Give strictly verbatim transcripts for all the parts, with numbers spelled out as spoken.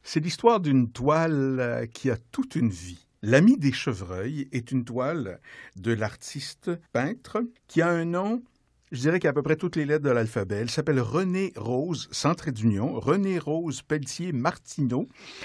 C'est l'histoire d'une toile qui a toute une vie. L'Ami des chevreuils est une toile de l'artiste peintre qui a un nom, je dirais qu'il y a à peu près toutes les lettres de l'alphabet. Elle s'appelle René Rose, sans trait d'union, René Rose Pelletier Martineau.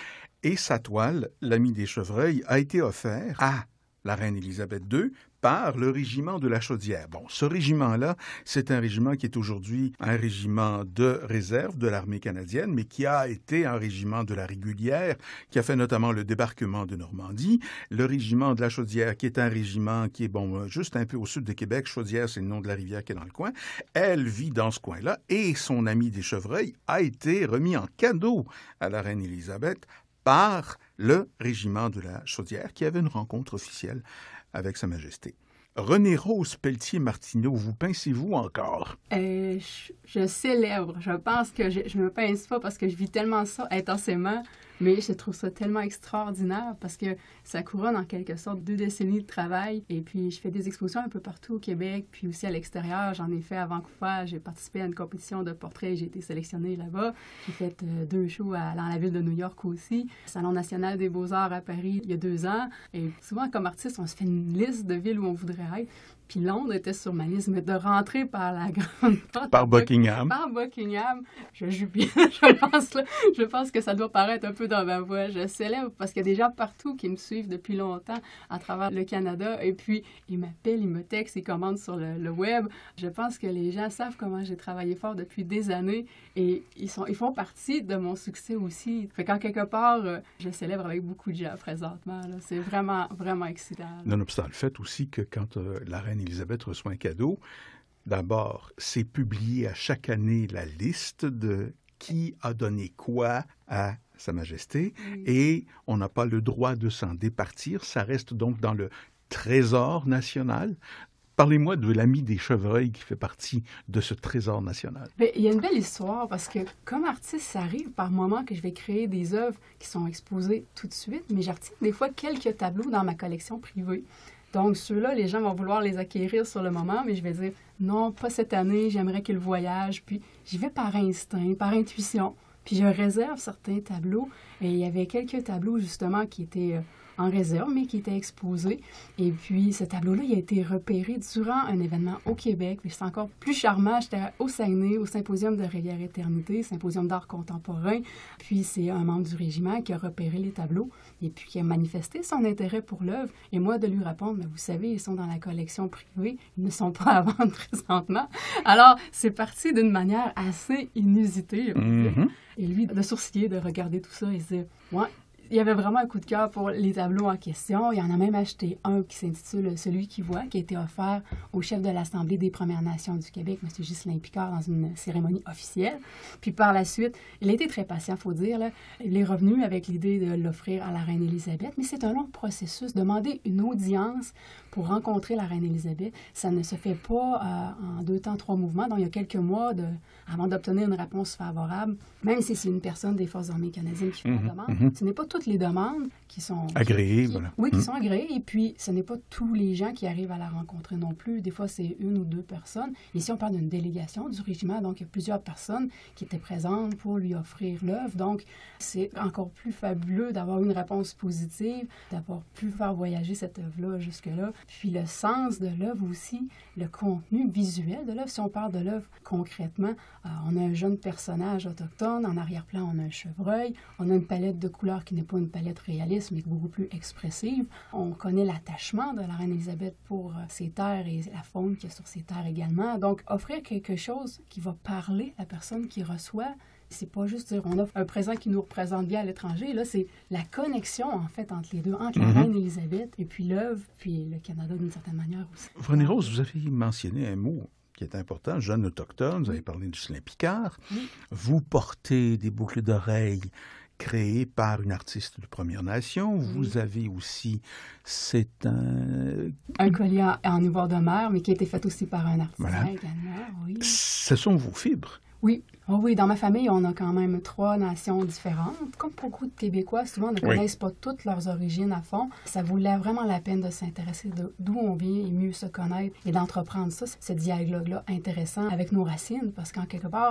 Et sa toile, L'Ami des chevreuils, a été offerte à la reine Élisabeth deux par le régiment de la Chaudière. Bon, ce régiment-là, c'est un régiment qui est aujourd'hui un régiment de réserve de l'armée canadienne, mais qui a été un régiment de la régulière, qui a fait notamment le débarquement de Normandie. Le régiment de la Chaudière, qui est un régiment qui est, bon, juste un peu au sud de Québec. Chaudière, c'est le nom de la rivière qui est dans le coin. Elle vit dans ce coin-là et son ami des chevreuils a été remis en cadeau à la reine Élisabeth par le régiment de la Chaudière, qui avait une rencontre officielle avec Sa Majesté. René Rose Pelletier Martineau, vous pincez-vous encore? Euh, je, je célèbre. Je pense que je, je me pince pas parce que je vis tellement ça intensément, mais je trouve ça tellement extraordinaire parce que ça couronne en quelque sorte deux décennies de travail. Et puis, je fais des expositions un peu partout au Québec, puis aussi à l'extérieur. J'en ai fait à Vancouver. J'ai participé à une compétition de portraits. J'ai été sélectionnée là-bas. J'ai fait euh, deux shows à, dans la ville de New York aussi. Salon national des beaux-arts à Paris il y a deux ans. Et souvent, comme artiste, on se fait une liste de villes où on voudrait être. Puis Londres était sur ma liste, mais de rentrer par la grande porte... Par Buckingham. Par Buckingham, je jubile. je, pense, là, je pense que ça doit paraître un peu dans ma voix. Je célèbre parce qu'il y a des gens partout qui me suivent depuis longtemps à travers le Canada. Et puis, ils m'appellent, ils me textent, ils commandent sur le, le web. Je pense que les gens savent comment j'ai travaillé fort depuis des années et ils, sont, ils font partie de mon succès aussi. Fait qu'en quelque part, je célèbre avec beaucoup de gens présentement. Là. C'est vraiment, vraiment excitant. Nonobstant le fait aussi que quand euh, la reine Élisabeth reçoit un cadeau, d'abord, c'est publié à chaque année la liste de qui a donné quoi à Sa Majesté oui. Et on n'a pas le droit de s'en départir. Ça reste donc dans le trésor national. Parlez-moi de l'Ami des chevreuils qui fait partie de ce trésor national. Bien, il y a une belle histoire parce que comme artiste, ça arrive par moments que je vais créer des œuvres qui sont exposées tout de suite, mais j'artiste des fois quelques tableaux dans ma collection privée. Donc, ceux-là, les gens vont vouloir les acquérir sur le moment, mais je vais dire, non, pas cette année, j'aimerais qu'ils voyagent. Puis, j'y vais par instinct, par intuition. Puis, je réserve certains tableaux. Et il y avait quelques tableaux, justement, qui étaient en réserve, mais qui étaient exposés. Et puis, ce tableau-là, il a été repéré durant un événement au Québec. Puis, c'est encore plus charmant. J'étais au Saguenay, au Symposium de Rivière-Éternité, Symposium d'art contemporain. Puis, c'est un membre du régiment qui a repéré les tableaux et puis qui a manifesté son intérêt pour l'œuvre. Et moi, de lui répondre, mais vous savez, ils sont dans la collection privée, ils ne sont pas à vendre présentement. Alors, c'est parti d'une manière assez inusitée. Mm-hmm. Et lui, de sourciller, de regarder tout ça et se dire, ouais, il y avait vraiment un coup de cœur pour les tableaux en question. Il en a même acheté un qui s'intitule « Celui qui voit », qui a été offert au chef de l'Assemblée des Premières Nations du Québec, M. Ghislain Picard, dans une cérémonie officielle. Puis par la suite, il a été très patient, il faut dire. Là. Il est revenu avec l'idée de l'offrir à la reine Élisabeth, mais c'est un long processus. Demander une audience pour rencontrer la reine Élisabeth, ça ne se fait pas euh, en deux temps, trois mouvements. Donc, il y a quelques mois de, avant d'obtenir une réponse favorable, même si c'est une personne des Forces armées canadiennes qui fait mmh, la demande, mmh. ce n'est pas toutes les demandes qui sont... Agréées, qui, voilà. Oui, qui mmh. sont agréées. Et puis, ce n'est pas tous les gens qui arrivent à la rencontrer non plus. Des fois, c'est une ou deux personnes. Ici, on parle d'une délégation du régiment. Donc, il y a plusieurs personnes qui étaient présentes pour lui offrir l'œuvre. Donc, c'est encore plus fabuleux d'avoir une réponse positive, d'avoir pu faire voyager cette œuvre-là jusque-là. Puis, le sens de l'œuvre aussi, le contenu visuel de l'œuvre. Si on parle de l'œuvre concrètement, euh, on a un jeune personnage autochtone. En arrière-plan, on a un chevreuil. On a une palette de couleurs qui n'est pas une palette réaliste, mais beaucoup plus expressive. On connaît l'attachement de la reine Élisabeth pour euh, ses terres et la faune qu'il y a sur ses terres également. Donc, offrir quelque chose qui va parler à la personne qui reçoit, c'est pas juste dire on offre un présent qui nous représente bien à l'étranger. Là, c'est la connexion, en fait, entre les deux, entre mm-hmm. la reine Élisabeth et puis l'œuvre, puis le Canada d'une certaine manière aussi. René Rose, vous avez mentionné un mot qui est important, jeune autochtone, vous avez parlé de Ghislain Picard. Oui. Vous portez des boucles d'oreilles créé par une artiste de Première Nation. Oui. Vous avez aussi, c'est un... Un collier en, en ivoire de mer, mais qui a été fait aussi par un artisan voilà. également, oui. Ce sont vos fibres. Oui. Oh oui, dans ma famille, on a quand même trois nations différentes. Comme pour beaucoup de Québécois, souvent, ne connaissent oui. pas toutes leurs origines à fond. Ça vaut vraiment la peine de s'intéresser d'où on vient et mieux se connaître et d'entreprendre ça, ce dialogue-là intéressant avec nos racines, parce qu'en quelque part, il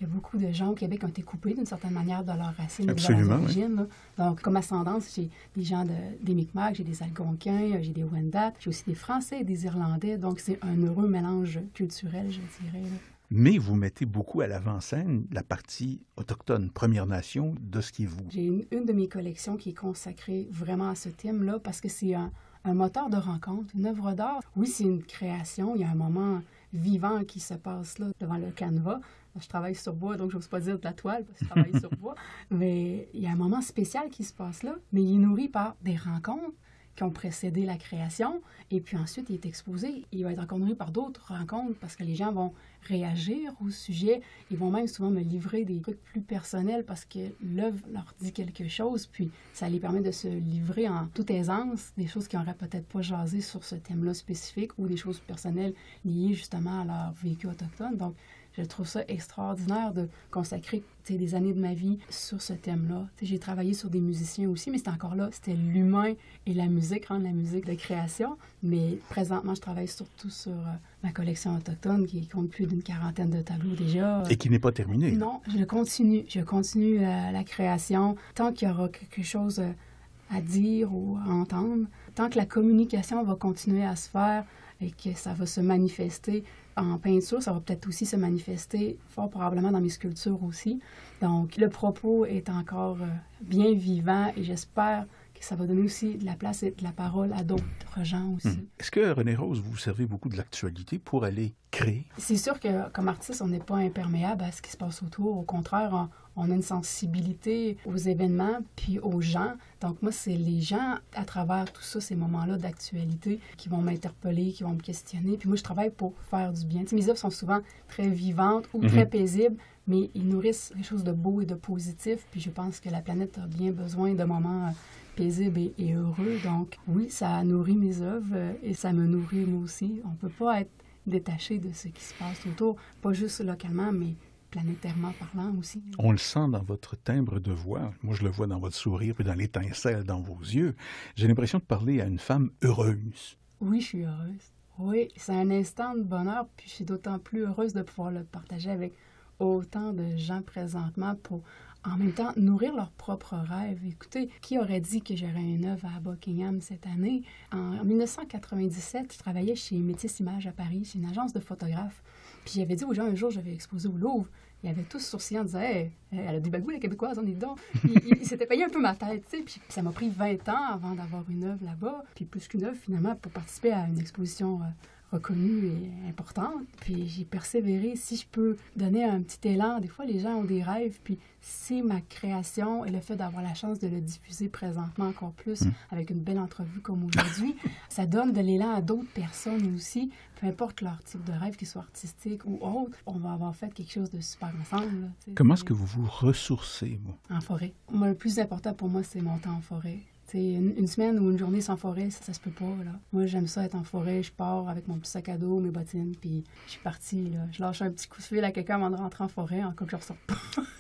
Il y a beaucoup de gens au Québec qui ont été coupés d'une certaine manière de leurs racines et de Absolument, leurs oui. origines. Là. Donc, comme ascendance, j'ai des gens de, des Micmacs, j'ai des Algonquins, j'ai des Wendat, j'ai aussi des Français et des Irlandais. Donc, c'est un heureux mélange culturel, je dirais. Là. Mais vous mettez beaucoup à l'avant-scène la partie autochtone, Première Nation, de ce qui est vous. J'ai une, une de mes collections qui est consacrée vraiment à ce thème-là parce que c'est un, un moteur de rencontre, une œuvre d'art. Oui, c'est une création, il y a un moment vivant qui se passe là devant le canevas. Je travaille sur bois, donc je n'ose pas dire de la toile, parce que je travaille sur bois. Mais il y a un moment spécial qui se passe là, mais il est nourri par des rencontres qui ont précédé la création, et puis ensuite, il est exposé. Il va être encore nourri par d'autres rencontres, parce que les gens vont réagir au sujet. Ils vont même souvent me livrer des trucs plus personnels, parce que l'œuvre leur dit quelque chose, puis ça les permet de se livrer en toute aisance, des choses qui n'auraient peut-être pas jasé sur ce thème-là spécifique, ou des choses personnelles liées justement à leur vécu autochtone. Donc, je trouve ça extraordinaire de consacrer des années de ma vie sur ce thème-là. T'sais, j'ai travaillé sur des musiciens aussi, mais c'était encore là, c'était l'humain et la musique, rendre la musique de création. Mais présentement, je travaille surtout sur euh, ma collection autochtone qui compte plus d'une quarantaine de tableaux déjà. Et qui n'est pas terminée. Non, je continue. Je continue euh, la création. Tant qu'il y aura quelque chose euh, à dire ou à entendre, tant que la communication va continuer à se faire et que ça va se manifester en peinture, ça va peut-être aussi se manifester fort probablement dans mes sculptures aussi. Donc, le propos est encore euh, bien vivant et j'espère que ça va donner aussi de la place et de la parole à d'autres gens aussi. Hum. Est-ce que, René Rose, vous servez beaucoup de l'actualité pour aller créer? C'est sûr que, comme artiste, on n'est pas imperméable à ce qui se passe autour. Au contraire, on, on a une sensibilité aux événements puis aux gens. Donc, moi, c'est les gens, à travers tout ça, ces moments-là d'actualité, qui vont m'interpeller, qui vont me questionner. Puis moi, je travaille pour faire du bien. Tu sais, mes œuvres sont souvent très vivantes ou très mm-hmm. paisibles, mais ils nourrissent quelque chose de beau et de positif. Puis je pense que la planète a bien besoin de moments paisibles et, et heureux. Donc, oui, ça nourrit mes œuvres et ça me nourrit moi aussi. On ne peut pas être détaché de ce qui se passe autour, pas juste localement, mais planétairement parlant aussi. On le sent dans votre timbre de voix. Moi, je le vois dans votre sourire et dans l'étincelle dans vos yeux. J'ai l'impression de parler à une femme heureuse. Oui, je suis heureuse. Oui, c'est un instant de bonheur, puis je suis d'autant plus heureuse de pouvoir le partager avec autant de gens présentement pour, en même temps, nourrir leurs propres rêves. Écoutez, qui aurait dit que j'aurais une œuvre à Buckingham cette année? En dix-neuf cent quatre-vingt-dix-sept, je travaillais chez Métis Images à Paris, chez une agence de photographes. Puis j'avais dit aux gens, un jour, je vais exposer au Louvre. Ils avaient tous sourcillant en disant « Hey, elle a du bagou, la Québécoise, on est dedans. » Ils il, s'étaient payé un peu ma tête, tu sais. Puis ça m'a pris vingt ans avant d'avoir une œuvre là-bas. Puis plus qu'une œuvre, finalement, pour participer à une exposition euh, reconnue et importante. Puis j'ai persévéré. Si je peux donner un petit élan, des fois, les gens ont des rêves. Puis c'est ma création et le fait d'avoir la chance de le diffuser présentement encore plus mmh. avec une belle entrevue comme aujourd'hui, ça donne de l'élan à d'autres personnes aussi. Peu importe leur type de rêve, qu'il soit artistique ou autre, on va avoir fait quelque chose de super ensemble. Là, comment est-ce que vous vous ressourcez, moi? En forêt. Moi, le plus important pour moi, c'est mon temps en forêt. Une, une semaine ou une journée sans forêt, ça, ça se peut pas, là. Moi, j'aime ça être en forêt. Je pars avec mon petit sac à dos, mes bottines, puis je suis partie, là. Je lâche un petit coup de fil à quelqu'un avant de rentrer en forêt, en cas que je ressors pas.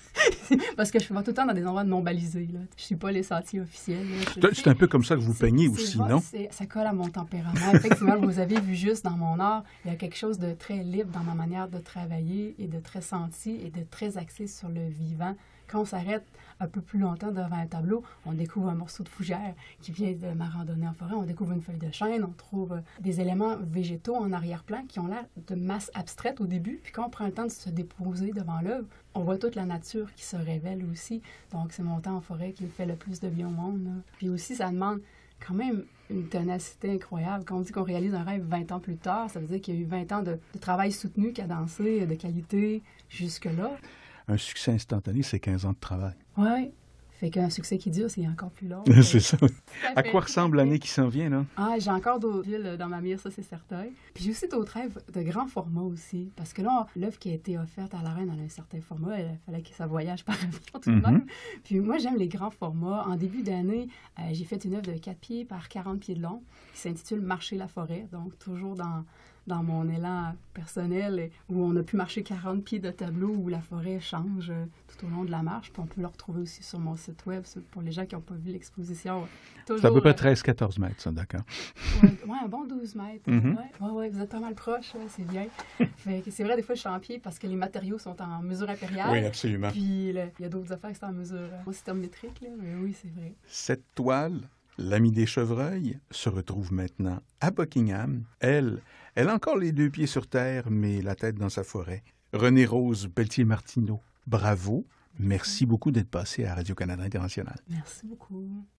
Parce que je vais tout le temps dans des endroits non balisés, là. Je suis pas les sentiers officiels. C'est un peu comme ça que vous peignez aussi, non? Ça colle à mon tempérament. Effectivement, vous avez vu juste dans mon art, il y a quelque chose de très libre dans ma manière de travailler et de très senti et de très axé sur le vivant. Quand on s'arrête un peu plus longtemps devant un tableau, on découvre un morceau de fougère qui vient de ma randonnée en forêt, on découvre une feuille de chêne, on trouve des éléments végétaux en arrière-plan qui ont l'air de masse abstraite au début, puis quand on prend le temps de se déposer devant l'œuvre, on voit toute la nature qui se révèle aussi. Donc, c'est mon temps en forêt qui me fait le plus de bien au monde, là. Puis aussi, ça demande quand même une ténacité incroyable. Quand on dit qu'on réalise un rêve vingt ans plus tard, ça veut dire qu'il y a eu vingt ans de, de travail soutenu, cadencé, de qualité jusque-là. Un succès instantané, c'est quinze ans de travail. Oui. Fait qu'un succès qui dure, c'est encore plus long. C'est ça. À quoi ressemble l'année qui s'en vient, là? Ah, j'ai encore d'autres villes dans ma mire, ça, c'est certain. Puis j'ai aussi d'autres rêves de grand format aussi. Parce que là, l'œuvre qui a été offerte à la reine, elle a un certain format. Il fallait que ça voyage par avion tout de même. Mm-hmm. Puis moi, j'aime les grands formats. En début d'année, euh, j'ai fait une œuvre de quatre pieds par quarante pieds de long qui s'intitule « Marcher la forêt ». Donc, toujours dans... dans mon élan personnel, et où on a pu marcher quarante pieds de tableau, où la forêt change euh, tout au long de la marche. Puis on peut le retrouver aussi sur mon site web, pour les gens qui n'ont pas vu l'exposition. C'est à peu près treize à quatorze mètres, ça, d'accord? Oui, ouais, un bon douze mètres. Mm-hmm. Oui, ouais, ouais, vous êtes pas mal proche, ouais, c'est bien. Fait que c'est vrai, des fois, je suis en pied parce que les matériaux sont en mesure impériale. Oui, absolument. Puis il y a d'autres affaires qui sont en mesure euh, système métrique, là, mais oui, c'est vrai. Cette toile, l'Ami des chevreuils, se retrouve maintenant à Buckingham. Elle, elle a encore les deux pieds sur terre, mais la tête dans sa forêt. Renée-Rose Pelletier-Martineau, bravo. Merci beaucoup d'être passée à Radio-Canada International. Merci beaucoup.